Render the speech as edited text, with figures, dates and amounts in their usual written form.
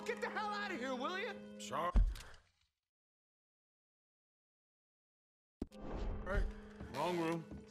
Oh, get the hell out of here, will you? Sharp. Right. Wrong room.